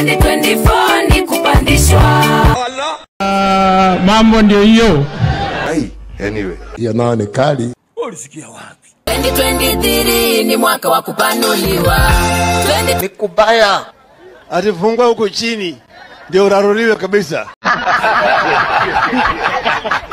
2024 ni kupandishwa. Mambo ndio hiyo. Anyway, hiyo nao ni kali. Ulisikia wapi? 2023 ni mwaka wa kupanuliwa. Ni kubaya. Atifungwa huko chini ndio uraruliwe kabisa.